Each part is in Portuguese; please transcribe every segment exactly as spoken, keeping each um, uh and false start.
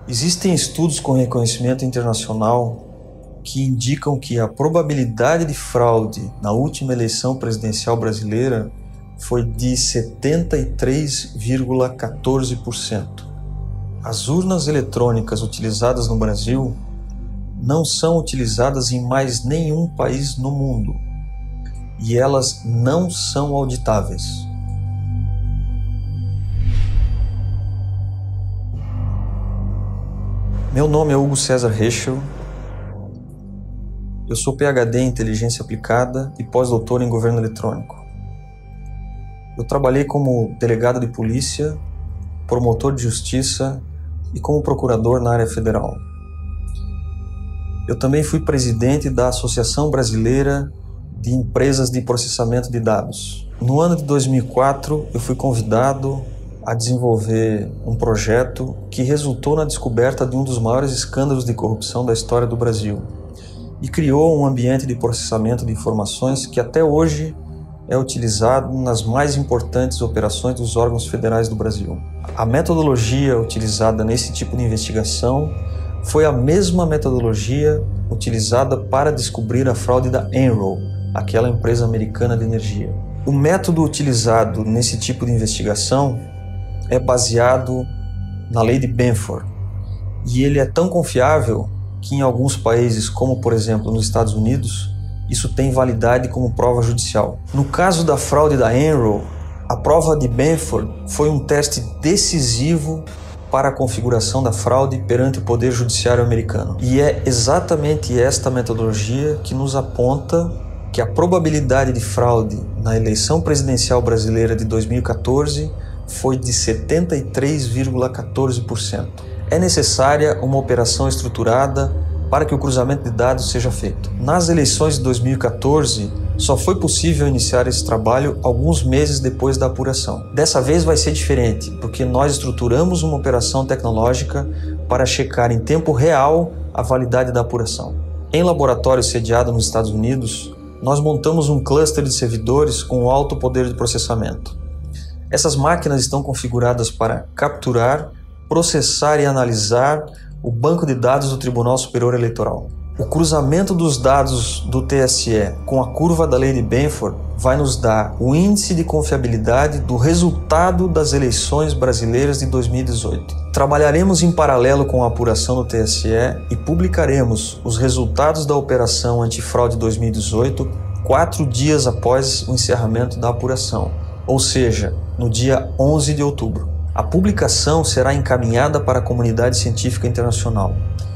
Existem estudos com reconhecimento internacional que indicam que a probabilidade de fraude na última eleição presidencial brasileira foi de setenta e três vírgula quatorze por cento. As urnas eletrônicas utilizadas no Brasil não são utilizadas em mais nenhum país no mundo e elas não são auditáveis. Meu nome é Hugo César Rechel. Eu sou P H D em Inteligência Aplicada e pós-doutor em Governo Eletrônico. Eu trabalhei como delegado de polícia, promotor de justiça e como procurador na área federal. Eu também fui presidente da Associação Brasileira de Empresas de Processamento de Dados. No ano de dois mil e quatro, eu fui convidado a desenvolver um projeto que resultou na descoberta de um dos maiores escândalos de corrupção da história do Brasil e criou um ambiente de processamento de informações que até hoje é utilizado nas mais importantes operações dos órgãos federais do Brasil. A metodologia utilizada nesse tipo de investigação foi a mesma metodologia utilizada para descobrir a fraude da Enron, aquela empresa americana de energia. O método utilizado nesse tipo de investigação é baseado na lei de Benford e ele é tão confiável que em alguns países, como por exemplo nos Estados Unidos, isso tem validade como prova judicial. No caso da fraude da Enron, a prova de Benford foi um teste decisivo para a configuração da fraude perante o Poder Judiciário americano. E é exatamente esta metodologia que nos aponta que a probabilidade de fraude na eleição presidencial brasileira de dois mil e quatorze foi de setenta e três vírgula quatorze por cento. É necessária uma operação estruturada para que o cruzamento de dados seja feito. Nas eleições de dois mil e quatorze, só foi possível iniciar esse trabalho alguns meses depois da apuração. Dessa vez vai ser diferente, porque nós estruturamos uma operação tecnológica para checar em tempo real a validade da apuração. Em laboratório sediado nos Estados Unidos, nós montamos um cluster de servidores com alto poder de processamento. Essas máquinas estão configuradas para capturar, processar e analisar o banco de dados do Tribunal Superior Eleitoral. O cruzamento dos dados do T S E com a curva da lei de Benford vai nos dar o índice de confiabilidade do resultado das eleições brasileiras de dois mil e dezoito. Trabalharemos em paralelo com a apuração do T S E e publicaremos os resultados da Operação Antifraude dois mil e dezoito quatro dias após o encerramento da apuração, ou seja, no dia onze de outubro. A publicação será encaminhada para a comunidade científica internacional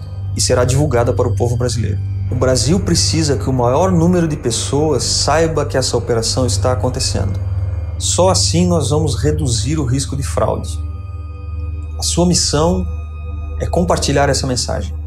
e será divulgada para o povo brasileiro. O Brasil precisa que o maior número de pessoas saiba que essa operação está acontecendo. Só assim nós vamos reduzir o risco de fraude. A sua missão é compartilhar essa mensagem.